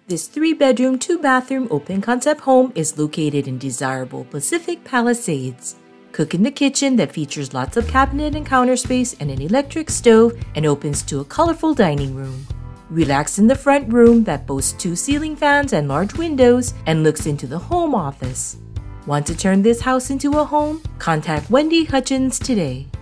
This 3-bedroom, 2-bathroom open-concept home is located in desirable Pacific Palisades. Cook in the kitchen that features lots of cabinet and counter space and an electric stove and opens to a colorful dining room. Relax in the front room that boasts 2 ceiling fans and large windows and looks into the home office. Want to turn this house into a home? Contact Wendy Hutchins today.